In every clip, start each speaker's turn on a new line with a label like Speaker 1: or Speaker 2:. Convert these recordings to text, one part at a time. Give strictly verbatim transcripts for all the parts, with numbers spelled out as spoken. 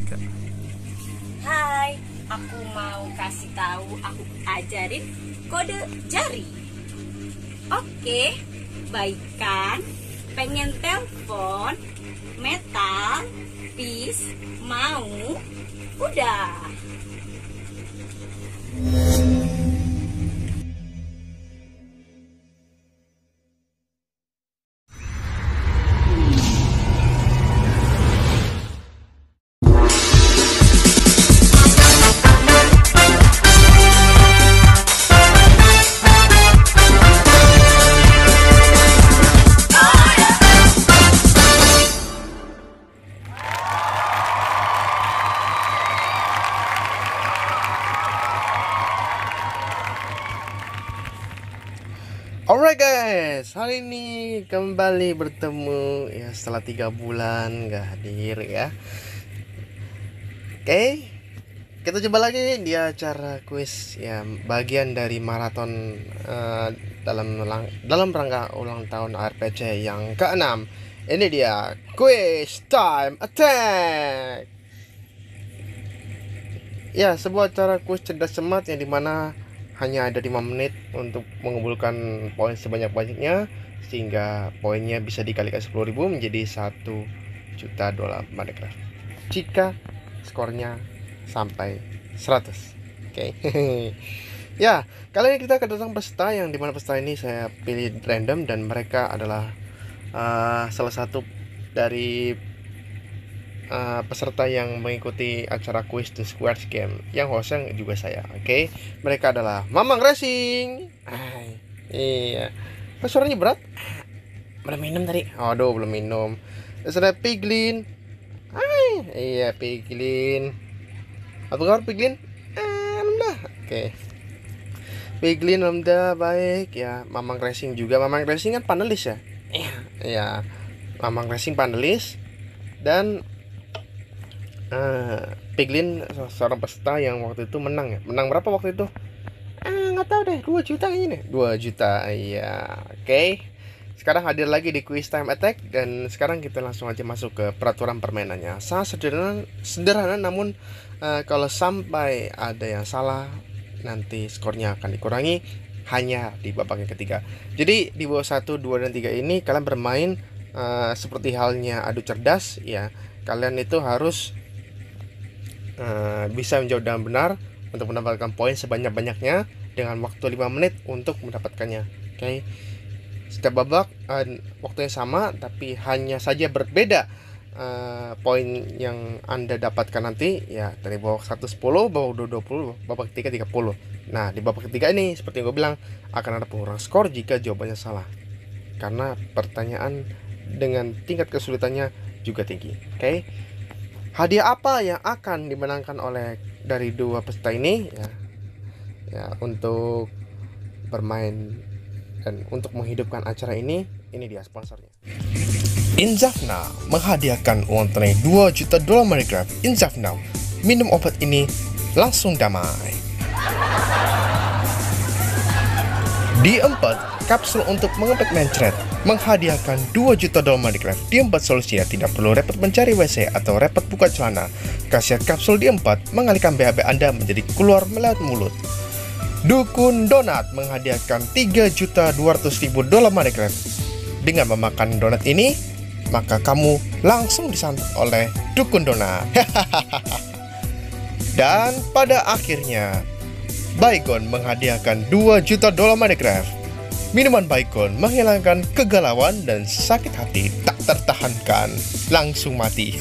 Speaker 1: Kak?
Speaker 2: Hai, aku mau kasih tahu, aku ajarin kode jari. Oke, baikkan. Pengen telepon, metal, pis, mau, udah.
Speaker 1: Alright guys, hari ini kembali bertemu ya setelah tiga bulan gak hadir ya. Oke, kita coba lagi di acara kuis ya, bagian dari maraton uh, dalam dalam rangka ulang tahun R P C yang keenam. Ini dia Quiz Time Attack. Ya, sebuah acara kuis cerdas cermat yang dimana hanya ada lima menit untuk mengumpulkan poin sebanyak-banyaknya, sehingga poinnya bisa dikalikan sepuluh ribu menjadi satu juta dolar Minecraft jika skornya sampai seratus. Oke. Okay. Ya, kali ini kita kedatangan peserta yang dimana peserta ini saya pilih random dan mereka adalah uh, salah satu dari Uh, peserta yang mengikuti acara Quiz The Squares Game yang hostnya juga saya. Oke, okay? Mereka adalah Mamang Racing. Ay, iya. Kok suaranya berat? Belum minum tadi. Aduh, belum minum. Terus ada Piglin. Ay, iya Piglin. Apa kabar Piglin? Alhamdulillah. Oke. Okay. Piglin alhamdulillah baik ya. Mamang Racing juga. Mamang Racing kan panelis ya. Iya. Iya. Mamang Racing panelis dan Uh, Piglin seorang peserta yang waktu itu menang ya. Menang berapa waktu itu? Ah, nggak tahu deh. dua juta kayaknya deh. dua juta. Iya. Oke. Okay. Sekarang hadir lagi di Quiz Time Attack dan sekarang kita langsung aja masuk ke peraturan permainannya. Sangat sederhana, sederhana namun uh, kalau sampai ada yang salah nanti skornya akan dikurangi hanya di babak yang ketiga. Jadi di bawah satu, dua dan tiga ini kalian bermain uh, seperti halnya adu cerdas ya. Kalian itu harus Uh, bisa menjawab dengan benar untuk mendapatkan poin sebanyak-banyaknya dengan waktu lima menit untuk mendapatkannya. Oke. Okay. Setiap babak uh, waktunya sama tapi hanya saja berbeda uh, poin yang Anda dapatkan nanti ya, dari babak satu sepuluh, babak dua dua puluh, babak ketiga tiga puluh. Nah, di babak ketiga ini seperti yang gue bilang akan ada pengurangan skor jika jawabannya salah. Karena pertanyaan dengan tingkat kesulitannya juga tinggi. Oke. Okay. Hadiah apa yang akan dimenangkan oleh dari dua peserta ini ya, ya untuk bermain dan untuk menghidupkan acara ini, ini dia sponsornya. Inzafna menghadiahkan uang tunai dua juta dolar Minecraft. Inzafna, minum obat ini langsung damai. Di empat, kapsul untuk mengempet mencret menghadiahkan dua juta dolar Minecraft. Di empat solusinya tidak perlu repot mencari W C atau repot buka celana. Khasiat kapsul di empat mengalihkan B H B Anda menjadi keluar melewat mulut. Dukun Donat menghadiahkan tiga juta dua ratus ribu dolar Minecraft. Dengan memakan donat ini, maka kamu langsung disantap oleh Dukun Donat. Dan pada akhirnya, Baygon menghadiahkan dua juta dolar Minecraft. Minuman Baygon menghilangkan kegalauan dan sakit hati tak tertahankan, langsung mati.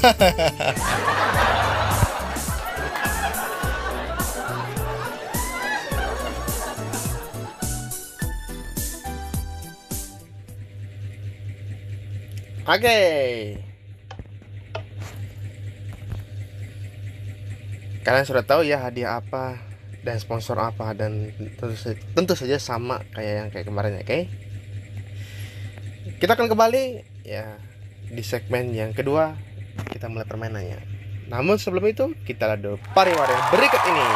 Speaker 1: Oke. Okay. Kalian sudah tahu ya hadiah apa dan sponsor apa, dan tentu saja, tentu saja sama kayak yang kayak kemarin ya. Oke. Okay? Kita akan kembali ya di segmen yang kedua, kita mulai permainannya. Namun sebelum itu kita lihat dulu pariwara yang berikut ini.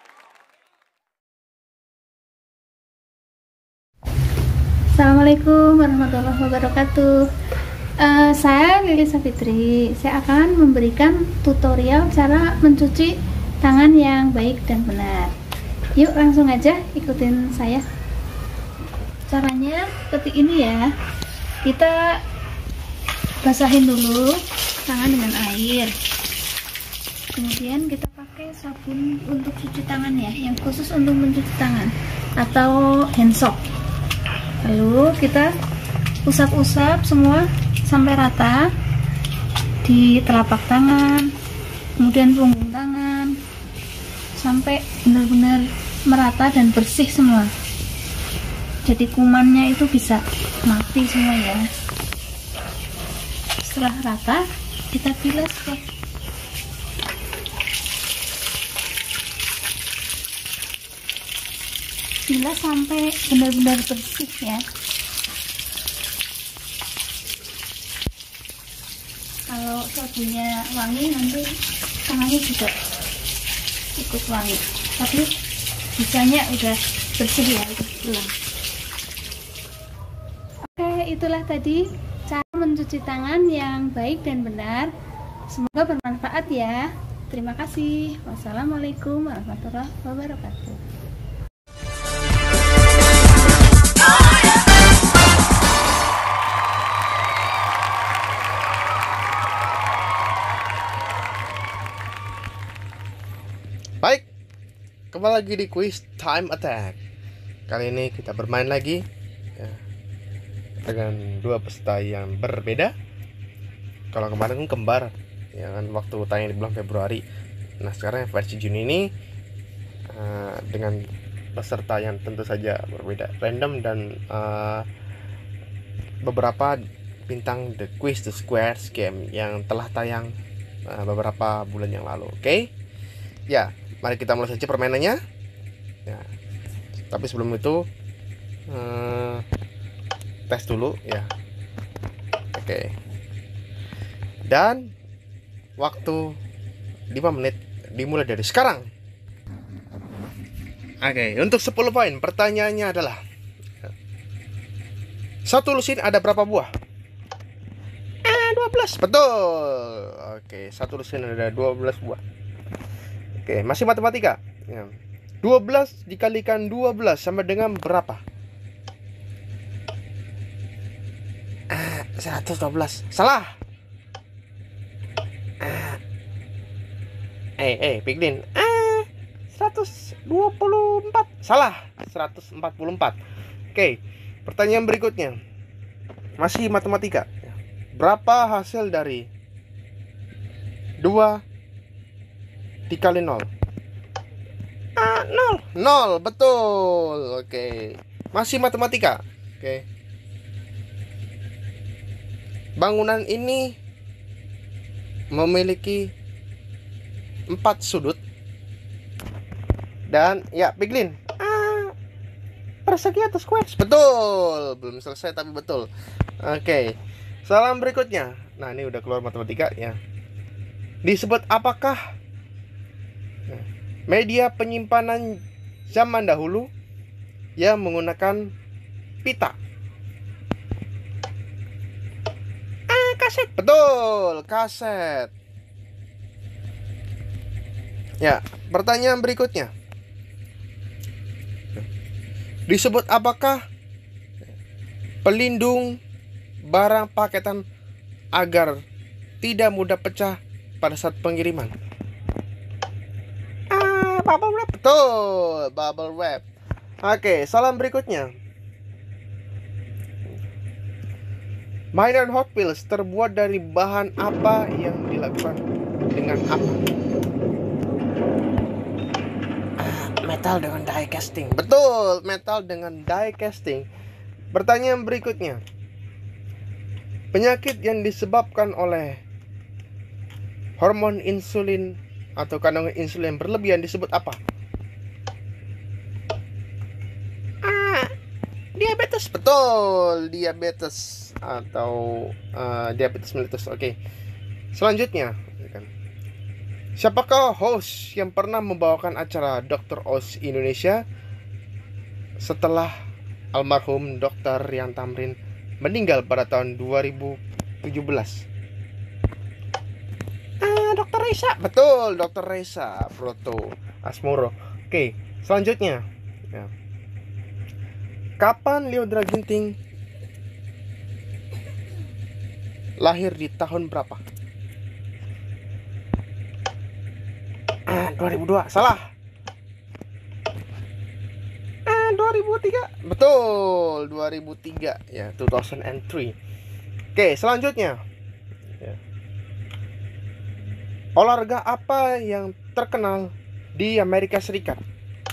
Speaker 3: Assalamualaikum. warahmatullahi wabarakatuh. Uh, saya Lili Safitri. Saya akan memberikan tutorial cara mencuci tangan yang baik dan benar. Yuk langsung aja ikutin saya. Caranya seperti ini ya. Kita basahin dulu tangan dengan air. Kemudian kita pakai sabun untuk cuci tangan ya, yang khusus untuk mencuci tangan atau hand soap. Lalu kita usap-usap semua sampai rata di telapak tangan, kemudian punggung tangan, sampai benar-benar merata dan bersih semua. Jadi kumannya itu bisa mati semua ya. Setelah rata, kita bilas deh. Bilas sampai benar-benar bersih ya. Kalau sabunnya wangi, nanti tangannya juga ikut wangi. Tapi bisanya udah bersih ya, udah pulang. Oke, itulah tadi cara mencuci tangan yang baik dan benar. Semoga bermanfaat ya. Terima kasih. Wassalamualaikum warahmatullahi wabarakatuh.
Speaker 1: Baik, kembali lagi di Quiz Time Attack. Kali ini kita bermain lagi ya, dengan dua peserta yang berbeda. Kalau kemarin kan kembar, ya kan, waktu tayang di bulan Februari. Nah sekarang versi Juni ini uh, dengan peserta yang tentu saja berbeda, random, dan uh, beberapa bintang The Quiz The Squares game yang telah tayang uh, beberapa bulan yang lalu. Oke, okay? Ya. Mari kita mulai saja permainannya ya. Tapi sebelum itu eh, tes dulu ya. Oke. Dan waktu lima menit dimulai dari sekarang. Oke, untuk sepuluh poin pertanyaannya adalah, satu lusin ada berapa buah? Ah, dua belas. Betul. Oke, satu lusin ada dua belas buah. Oke, masih matematika ya. dua belas dikalikan dua belas sama dengan berapa? Ah, seratus dua belas. Salah. Ah. Eh, eh, Piglin. Ah, seratus dua puluh empat. Salah. seratus empat puluh empat. Oke, pertanyaan berikutnya masih matematika. Berapa hasil dari dua dikali nol? Ah, nol. Nol, betul. Oke, masih matematika. Oke, bangunan ini memiliki empat sudut dan ya, Piglin, ah, persegi atau squares? Betul. Belum selesai tapi betul. Oke, salam berikutnya. Nah ini udah keluar matematika ya. Disebut apakah media penyimpanan zaman dahulu yang menggunakan pita? Ah, kaset. Betul, kaset. Ya, pertanyaan berikutnya. Disebut apakah pelindung barang paketan agar tidak mudah pecah pada saat pengiriman? Bubble wrap. Betul, bubble wrap. Oke, salam berikutnya. Mainan Hot Wheels terbuat dari bahan apa yang dilakukan dengan apa? Ah, metal dengan die casting. Betul, metal dengan die casting. Pertanyaan berikutnya. Penyakit yang disebabkan oleh hormon insulin atau kandungan insulin berlebihan disebut apa? Ah, diabetes. Betul, diabetes atau uh, diabetes mellitus. Oke, selanjutnya, siapakah host yang pernah membawakan acara dokter Oz Indonesia setelah almarhum dokter Rian Tamrin meninggal pada tahun dua ribu tujuh belas? Ah, dokter Reza. Betul, dokter Reza Broto Asmoro. Oke, selanjutnya. Ya. Kapan Lyodra Ginting lahir, di tahun berapa? Ah, dua ribu dua. Salah. Ah, dua ribu tiga. Betul, dua ribu tiga ya, dua ribu tiga. Oke, selanjutnya. Ya. Olahraga apa yang terkenal di Amerika Serikat?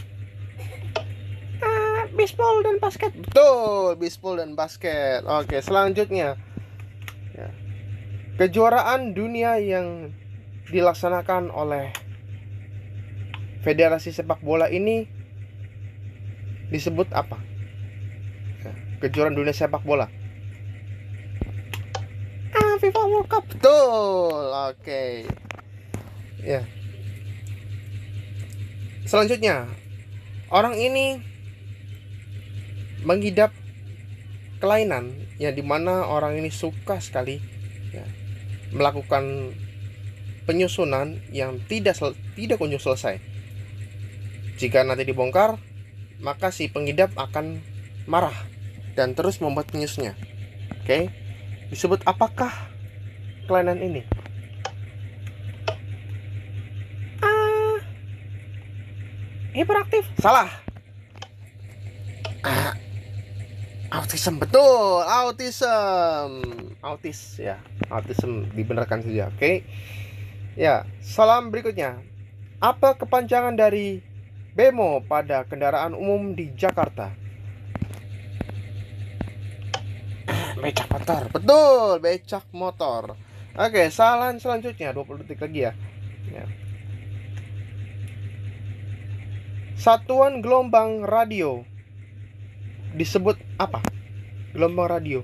Speaker 1: Baseball dan basket. Betul, baseball dan basket. Oke, selanjutnya. Ya. Kejuaraan dunia yang dilaksanakan oleh Federasi Sepak Bola ini disebut apa? Ya. Kejuaraan dunia sepak bola. Ah, FIFA World Cup. Betul. Oke. Ya. Selanjutnya, orang ini mengidap kelainan yang dimana orang ini suka sekali ya, melakukan penyusunan yang tidak sel- tidak kunjung selesai. Jika nanti dibongkar, maka si pengidap akan marah dan terus membuat penyusunnya. Oke, disebut apakah kelainan ini? Ah, hiperaktif. Salah. Ah, autism. Betul, autism. Autis ya, autism dibenarkan saja. Oke. Ya, salam berikutnya. Apa kepanjangan dari bemo pada kendaraan umum di Jakarta? Becak motor. Betul, becak motor. Oke, salam selanjutnya, dua puluh detik lagi ya. Ya. Satuan gelombang radio disebut apa? Gelombang radio.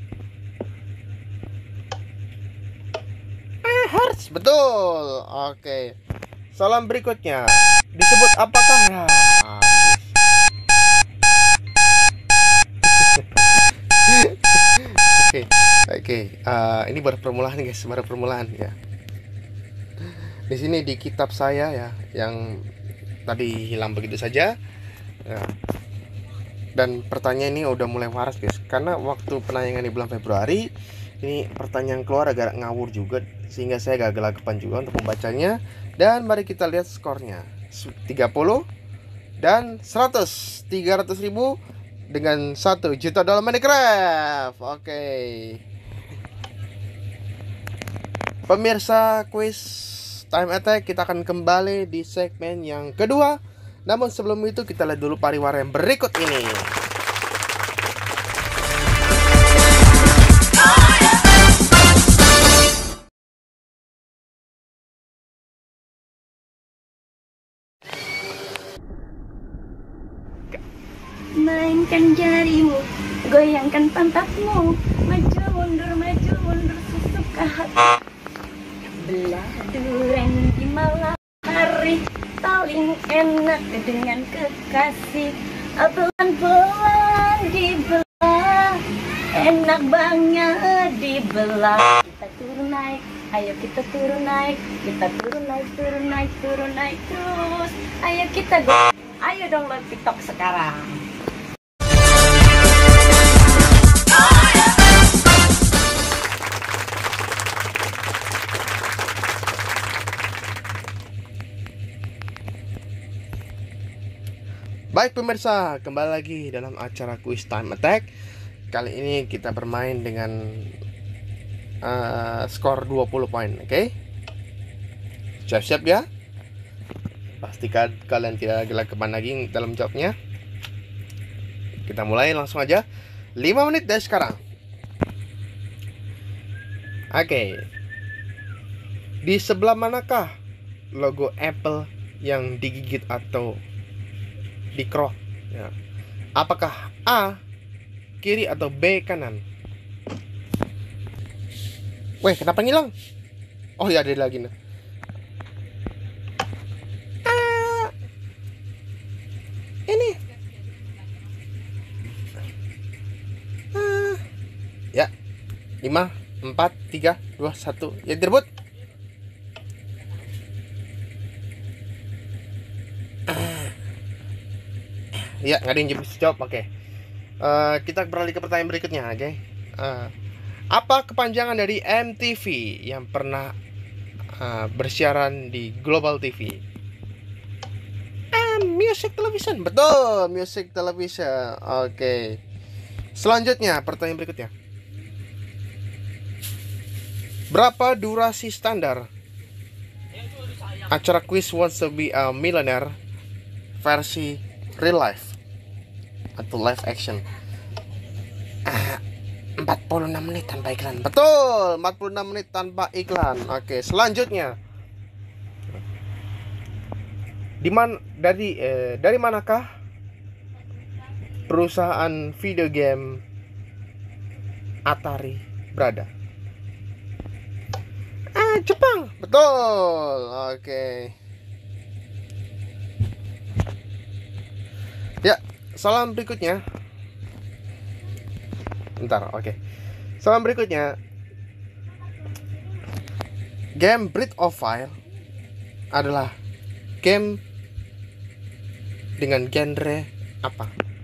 Speaker 1: Ah, hertz. Betul. Oke. Salam berikutnya. Disebut apakah? Ya, Oke. Oke. Uh, ini baru permulaan guys, baru permulaan ya. Di sini di kitab saya ya, yang tadi hilang begitu saja. Ya. Dan pertanyaan ini udah mulai waras guys, karena waktu penayangan di bulan Februari ini pertanyaan keluar agak ngawur juga, sehingga saya agak gelagapan juga untuk membacanya. Dan mari kita lihat skornya, tiga puluh dan seratus. Tiga ratus ribu dengan satu juta dolar Minecraft. Oke, pemirsa kuis Time Attack, kita akan kembali di segmen yang kedua. Namun sebelum itu kita lihat dulu pariwara yang berikut ini.
Speaker 2: Mainkan jarimu, goyangkan pantatmu, maju mundur maju mundur sesuka hati. Belah durian di malam hari, paling enak dengan kekasih. Belan-belan dibelah, enak banget dibelah. Kita turun naik, ayo kita turun naik, kita turun naik, turun naik, turun naik terus. Ayo kita go, ayo download TikTok sekarang.
Speaker 1: Baik pemirsa, kembali lagi dalam acara Quiz Time Attack. Kali ini kita bermain dengan uh, skor dua puluh poin, oke? Okay? Siap-siap ya. Pastikan kalian tidak gelagapan lagi dalam jawabnya. Kita mulai langsung aja. lima menit dari sekarang. Oke. Okay. Di sebelah manakah logo Apple yang digigit atau dikrok ya? Apakah A kiri atau B kanan? Weh, kenapa ngilang? Oh ya, ada lagi nih. Ah, ini. Ah, lima, empat, tiga, dua, satu. Ya direbut. Ya, nggak ada yang bisa jawab. Oke. Uh, kita beralih ke pertanyaan berikutnya, oke. Okay? Uh, apa kepanjangan dari M T V yang pernah uh, bersiaran di Global T V? Uh, music Television. Betul, Music Television. Oke. Okay. Selanjutnya, pertanyaan berikutnya. Berapa durasi standar acara Quiz Wants to Be a Millionaire versi real life atau live action? Ah, empat puluh enam menit tanpa iklan. Betul, empat puluh enam menit tanpa iklan. Oke, selanjutnya. Di man dari eh, dari manakah perusahaan video game Atari berada? Ah, Jepang. Betul. Oke. Ya, salam berikutnya. Bentar, oke. Salam berikutnya. Game Breath of Fire adalah game dengan genre apa?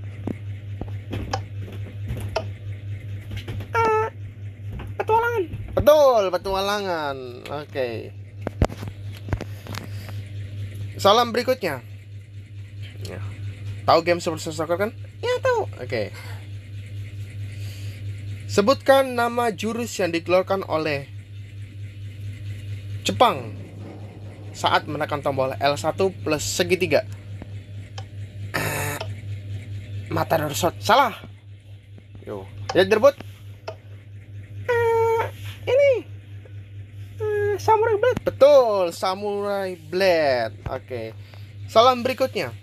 Speaker 1: Ah, petualangan. Betul, petualangan. Oke. Salam berikutnya. Ya. Tahu game Super Soccer kan? Ya, tahu. Oke. Sebutkan nama jurus yang dikeluarkan oleh Jepang saat menekan tombol L satu plus segitiga. Uh, Matador Shot. Salah. Yo, ya direbut. Uh, ini uh, Samurai Blade. Betul, Samurai Blade. Oke. Salam berikutnya.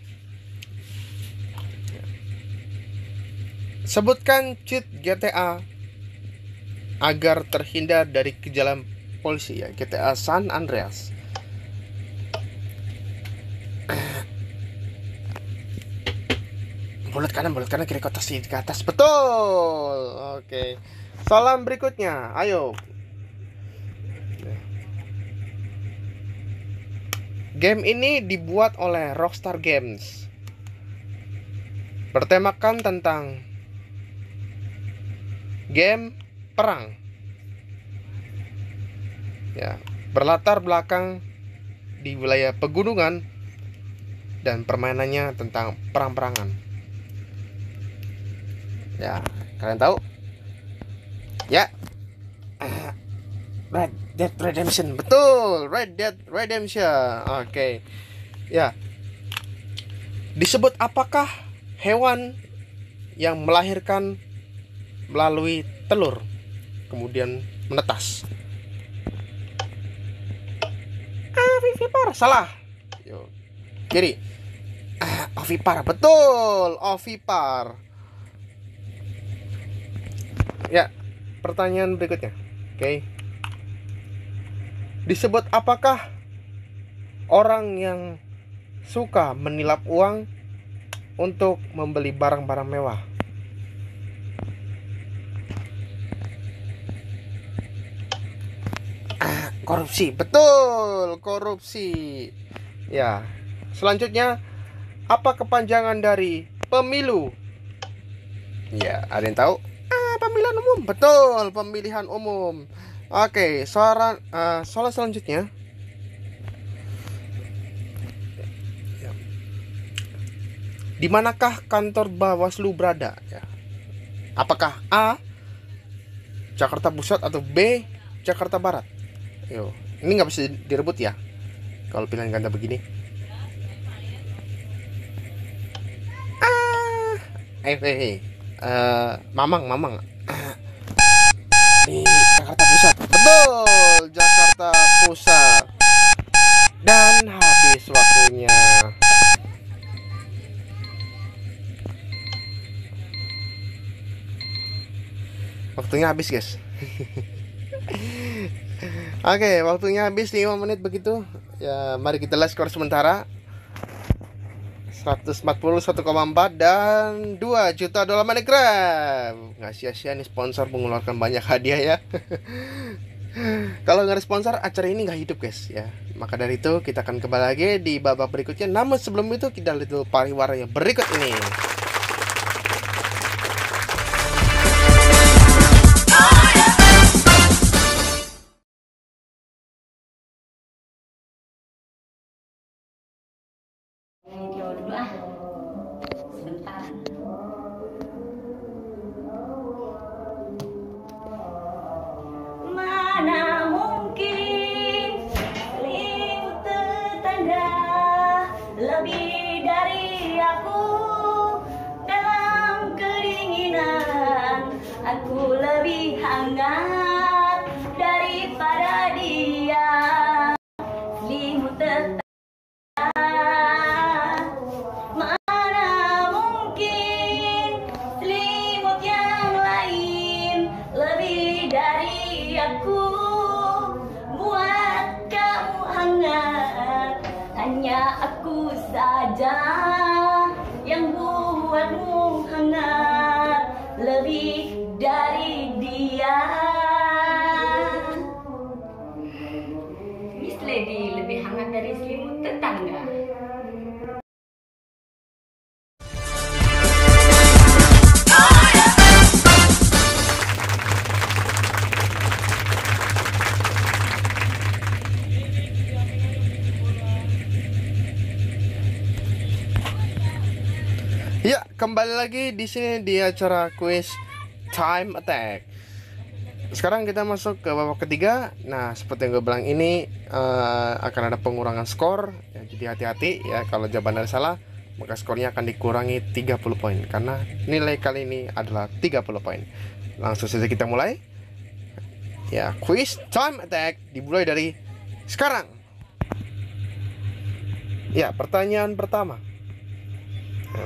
Speaker 1: Sebutkan cheat G T A agar terhindar dari kejalan polisi, ya. G T A San Andreas. Bulat kanan, bulat kanan, kiri ke atas, kiri ke atas. Betul. Oke. Salam berikutnya. Ayo. Game ini dibuat oleh Rockstar Games. Bertemakan tentang game perang. Ya, berlatar belakang di wilayah pegunungan dan permainannya tentang perang-perangan. Ya, kalian tahu? Ya. Red Dead Redemption. Betul, Red Dead Redemption. Oke. Ya. Disebut apakah hewan yang melahirkan melalui telur kemudian menetas? Ah, ovipar. Salah. Yo. Kiri. Ah, ovipar. Betul, ovipar. Ya, pertanyaan berikutnya. Oke. Disebut apakah orang yang suka menilap uang untuk membeli barang-barang mewah? Korupsi. Betul, korupsi. Ya. Selanjutnya, apa kepanjangan dari pemilu? Ya, ada yang tahu? Ah, pemilihan umum. Betul, pemilihan umum. Oke, soal uh, soal selanjutnya. Di manakah kantor Bawaslu berada? Ya. Apakah A, Jakarta Pusat, atau B, Jakarta Barat? Yo, ini nggak bisa direbut ya kalau pilihan ganda begini. Ah, eh, eh, eh, uh, mamang, mamang. Ah. Di Jakarta Pusat. Betul, Jakarta Pusat. Dan habis waktunya. Waktunya habis, guys. Oke, waktunya habis lima menit begitu. Ya, mari kita lihat skor sementara. seratus empat puluh satu koma empat dan dua juta dolar MoneyGram. Nggak sia-sia nih sponsor mengeluarkan banyak hadiah ya. Kalau nggak ada sponsor, acara ini nggak hidup guys ya. Maka dari itu kita akan kembali lagi di babak berikutnya. Namun sebelum itu kita lihat dulu pariwara yang berikut ini.
Speaker 2: Video dulu ah, sebentar. Mana mungkin selimut tetangga lebih dari aku dalam kedinginan. Aku lebih hangat daripada dia. Selimut tetangga. Aku buat kamu hangat, hanya aku saja yang buatmu hangat lebih dari dia. Miss Lady lebih hangat dari selimut tetangga.
Speaker 1: Ya, kembali lagi di sini di acara quiz Time Attack. Sekarang kita masuk ke babak ketiga. Nah, seperti yang gue bilang ini uh, akan ada pengurangan skor ya, jadi hati-hati ya, kalau jawaban Anda salah maka skornya akan dikurangi tiga puluh poin karena nilai kali ini adalah tiga puluh poin. Langsung saja kita mulai. Ya, quiz Time Attack dimulai dari sekarang. Ya, pertanyaan pertama. Ya.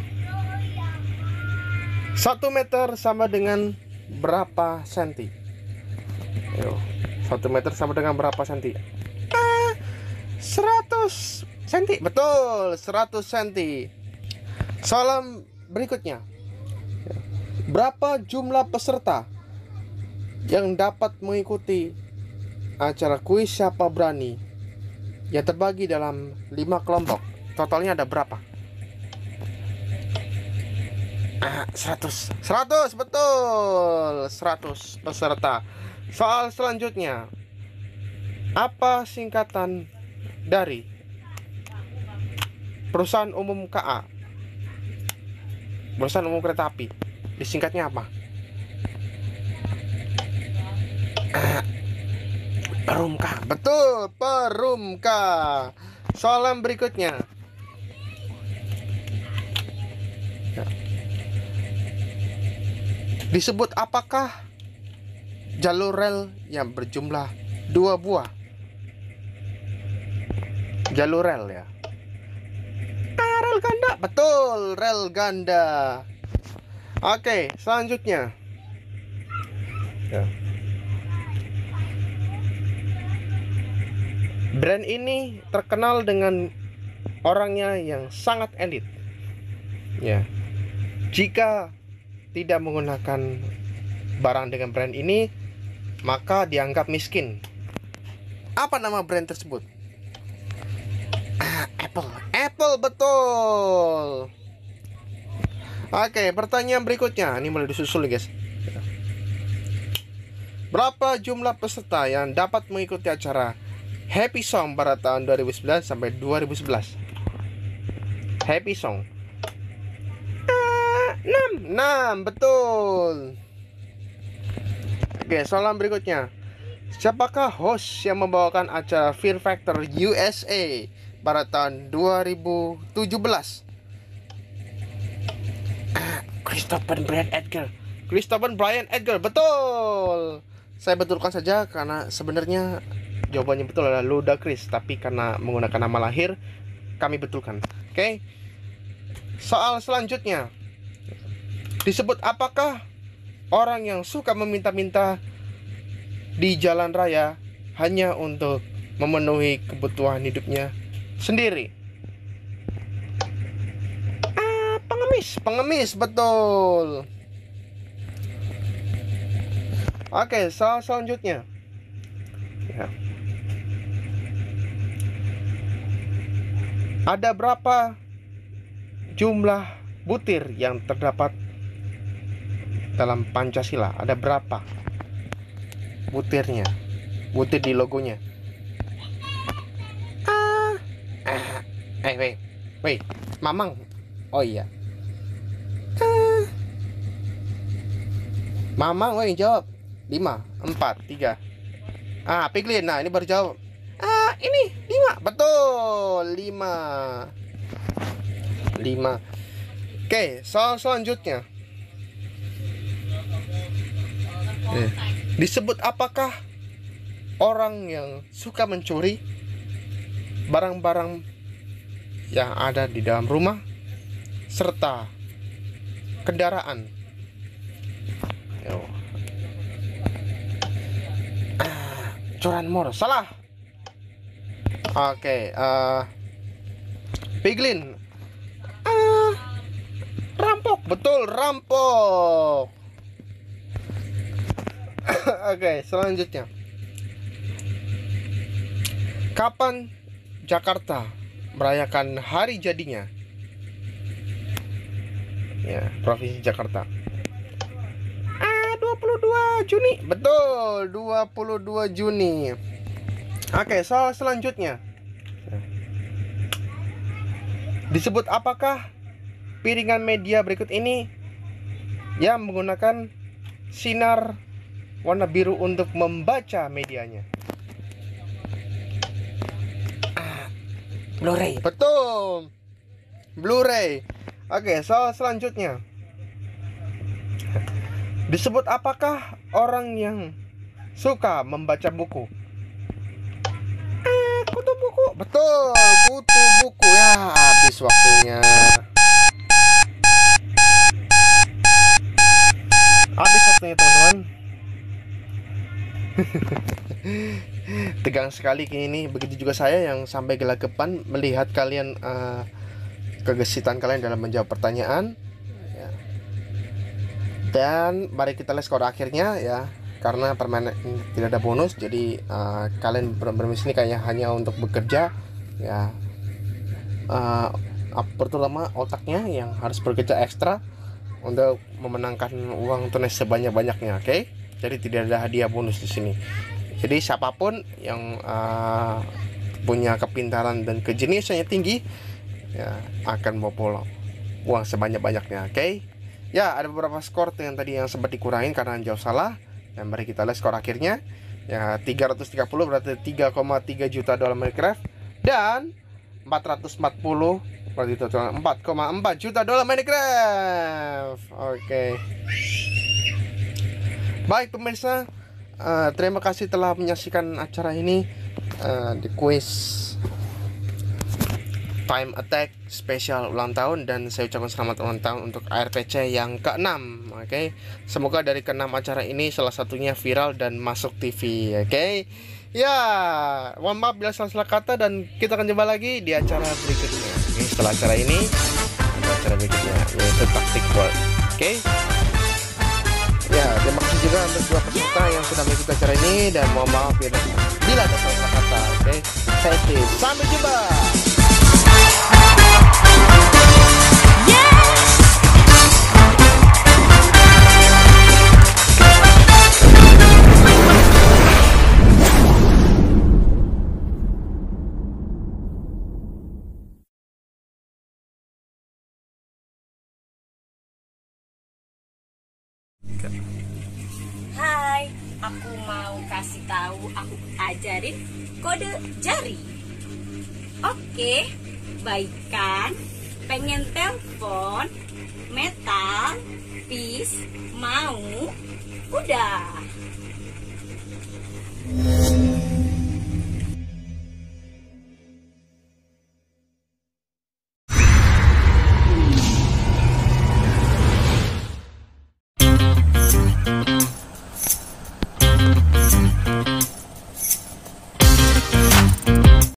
Speaker 1: Satu meter sama dengan berapa senti? Ayo, satu meter sama dengan berapa senti? Ah, seratus senti. Betul, seratus senti. Soalan berikutnya. Berapa jumlah peserta yang dapat mengikuti acara kuis Siapa Berani yang terbagi dalam lima kelompok? Totalnya ada berapa? Ah, seratus. seratus, betul. seratus peserta. Soal selanjutnya. Apa singkatan dari Perusahaan Umum K A? Perusahaan Umum Kereta Api. Disingkatnya apa? Ah, Perumka. Betul, Perumka. Soalan berikutnya. Disebut apakah jalur rel yang berjumlah dua buah? Jalur rel ya. Ah, rel ganda. Betul, rel ganda. Oke, selanjutnya. Ya. Brand ini terkenal dengan orangnya yang sangat elit. Ya. Jika tidak menggunakan barang dengan brand ini, maka dianggap miskin. Apa nama brand tersebut? Ah, Apple. Apple, betul. Oke, pertanyaan berikutnya. Ini mulai disusul guys. Berapa jumlah peserta yang dapat mengikuti acara Happy Song pada tahun dua ribu sembilan sampai dua ribu sebelas? Happy Song enam, enam, betul. Oke, soalan berikutnya. Siapakah host yang membawakan acara Fear Factor U S A pada tahun dua ribu tujuh belas? Ah, Christopher Brian Edgar. Christopher Brian Edgar, betul. Saya betulkan saja karena sebenarnya jawabannya betul adalah Ludacris, tapi karena menggunakan nama lahir kami betulkan. Oke. Soal selanjutnya. Disebut apakah orang yang suka meminta-minta di jalan raya hanya untuk memenuhi kebutuhan hidupnya sendiri? pengemis, pengemis, betul. Oke, soal selanjutnya. Ya. Ada berapa jumlah butir yang terdapat dalam Pancasila? Ada berapa butirnya? Butir di logonya. Ah, ah. Eh, wait, wait, Mamang. Oh iya. Ah. Mamang, woi jawab. Lima, empat, tiga. Ah, Piglin. Nah, ini baru jawab. Ah, ini lima. Betul, lima. Lima. Oke, soal selanjutnya. Eh, disebut apakah orang yang suka mencuri barang-barang yang ada di dalam rumah serta kendaraan? Yo. Ah, curanmor. Salah. Oke, uh, Piglin. Uh, rampok, betul, rampok. Oke, selanjutnya. Kapan Jakarta merayakan hari jadinya? Ya, Provinsi Jakarta. Ah, dua puluh dua Juni. Betul, dua puluh dua Juni. Oke, soal selanjutnya. Disebut apakah piringan media berikut ini yang menggunakan sinar warna biru untuk membaca medianya? Ah, Blu-ray. Betul, Blu-ray. Oke, soal selanjutnya. Disebut apakah orang yang suka membaca buku? Kutu buku. Betul, kutu buku. Ya, habis waktunya. Habis waktunya, teman-teman. Tegang sekali kini. Begitu juga saya yang sampai gelagapan melihat kalian, uh, kegesitan kalian dalam menjawab pertanyaan. Ya. Dan mari kita lihat skor akhirnya ya. Karena permainan ini tidak ada bonus, jadi uh, kalian bermain ini kayaknya hanya untuk bekerja ya. Uh, pertama otaknya yang harus bekerja ekstra untuk memenangkan uang tunai sebanyak-banyaknya, oke? Okay? Jadi tidak ada hadiah bonus di sini. Jadi siapapun yang uh, punya kepintaran dan kejeniusannya tinggi ya akan bawa uang sebanyak-banyaknya, oke? Okay? Ya, ada beberapa skor yang tadi yang sempat dikurangin karena jauh salah. Dan mari kita lihat skor akhirnya. Ya, tiga ratus tiga puluh berarti tiga koma tiga juta dolar Minecraft. Dan empat ratus empat puluh berarti total empat koma empat juta dolar Minecraft. Oke. Baik pemirsa, uh, terima kasih telah menyaksikan acara ini, uh, di quiz Time Attack spesial ulang tahun, dan saya ucapkan selamat ulang tahun untuk A R P C yang keenam. Oke, okay? Semoga dari keenam acara ini salah satunya viral dan masuk T V. Oke, okay? Ya, mohon maaf bila salah-salah kata, dan kita akan jumpa lagi di acara berikutnya. Okay? Setelah acara ini ada acara berikutnya yaitu Taktik World. Oke, okay? Ya, terima kasih juga untuk dua peserta yang sudah mengikuti acara ini, dan mohon maaf bila bila ada salah kata. Oke, okay? Saya Steve. Sampai jumpa.
Speaker 2: Hai, aku mau kasih tahu, aku ajarin kode jari. Oke, baikkan. Pengen telepon, metal, peace, mau, udah.